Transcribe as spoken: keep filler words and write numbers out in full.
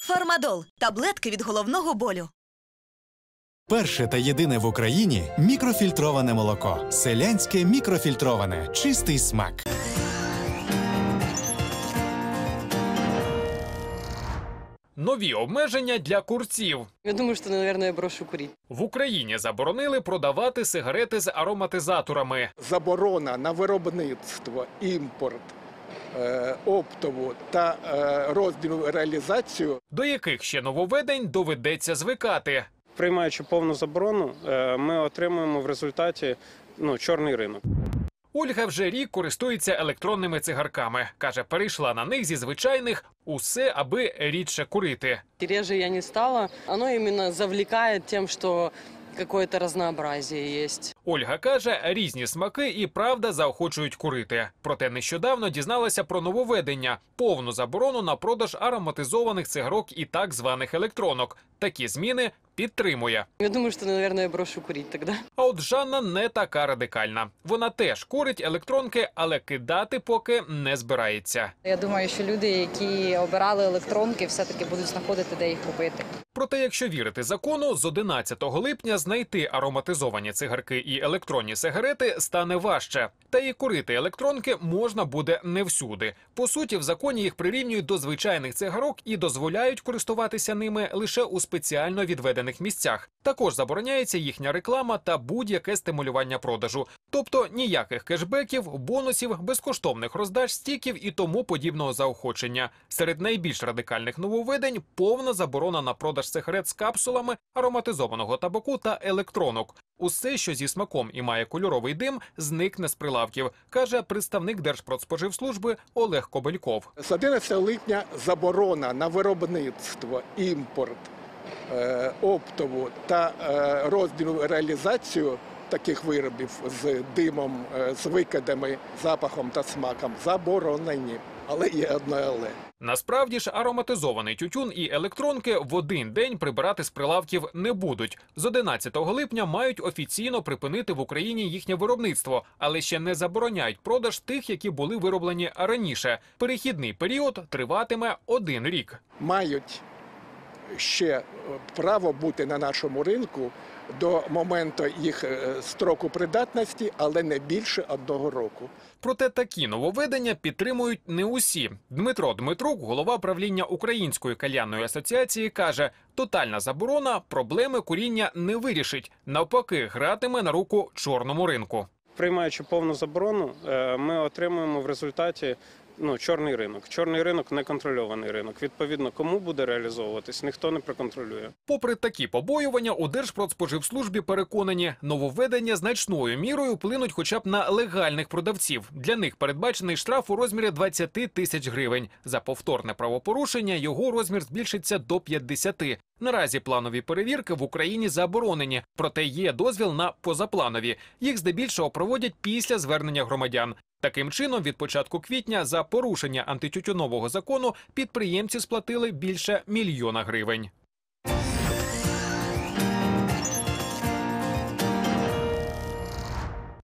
Фармадол – таблетки від головного болю. Перше та єдине в Україні мікрофільтроване молоко. Селянське мікрофільтроване. Чистий смак. Нові обмеження для курців. Я думаю, что, наверное, я брошу курить. В Україні заборонили продавати сигарети з ароматизаторами. Заборона на виробництво, імпорт, оптову та роздільну реалізацію. До яких ще нововведень доведеться звикати. Приймаючи повну заборону, ми отримуємо в результаті ну, чорний ринок. Ольга вже рік користується електронними цигарками. Каже, перейшла на них зі звичайних усе, аби рідше курити. Реже я не стала. Оно именно завлекает тем, что какое-то разнообразие есть. Ольга каже, різні смаки і правда заохочують курити. Проте нещодавно дізналася про нововведення – повну заборону на продаж ароматизованих цигарок і так званих електронок. Такі зміни підтримує. Я думаю, что, наверное, я брошу курить тогда. А от Жанна не така радикальна. Вона теж курить електронки, але кидати поки не збирається. Я думаю, що люди, які обирали електронки, все-таки будуть знаходити, де їх купити. Проте, якщо вірити закону, з одинадцятого липня знайти ароматизовані цигарки і електронні сигарети стане важче. Та і курити електронки можна буде не всюди. По суті, в законі їх прирівнюють до звичайних цигарок і дозволяють користуватися ними лише у спеціально відведених місцях. Також забороняється їхня реклама та будь-яке стимулювання продажу. Тобто ніяких кешбеків, бонусів, безкоштовних роздач, стіків і тому подібного заохочення. Серед найбільш радикальних нововведень – повна заборона на продаж сигарет з капсулами, ароматизованого табаку та електронок. Усе, що зі смаком і має кольоровий дим, зникне з прилавків, каже представник Держпродспоживслужби Олег Кобельков. З одинадцятого липня заборона на виробництво, імпорт, оптову та роздільну реалізацію таких виробів з димом, з викидами, запахом та смаком заборонені. Але є одне але. Насправді ж ароматизований тютюн і електронки в один день прибирати з прилавків не будуть. З одинадцятого липня мають офіційно припинити в Україні їхнє виробництво, але ще не забороняють продаж тих, які були вироблені раніше. Перехідний період триватиме один рік. Мають ще право бути на нашому ринку до моменту їх строку придатності, але не більше одного року. Проте такі нововведення підтримують не усі. Дмитро Дмитрук, голова правління Української кальянної асоціації, каже, тотальна заборона проблеми куріння не вирішить. Навпаки, гратиме на руку чорному ринку. Приймаючи повну заборону, ми отримуємо в результаті ну, чорний ринок. Чорний ринок – неконтрольований ринок. Відповідно, кому буде реалізовуватись, ніхто не проконтролює. Попри такі побоювання, у Держпродспоживслужбі переконані, нововведення значною мірою вплинуть хоча б на легальних продавців. Для них передбачений штраф у розмірі двадцяти тисяч гривень. За повторне правопорушення його розмір збільшиться до п'ятдесяти. Наразі планові перевірки в Україні заборонені, проте є дозвіл на позапланові. Їх здебільшого проводять після звернення громадян. Таким чином, від початку квітня за порушення антитютюнового закону підприємці сплатили більше мільйона гривень.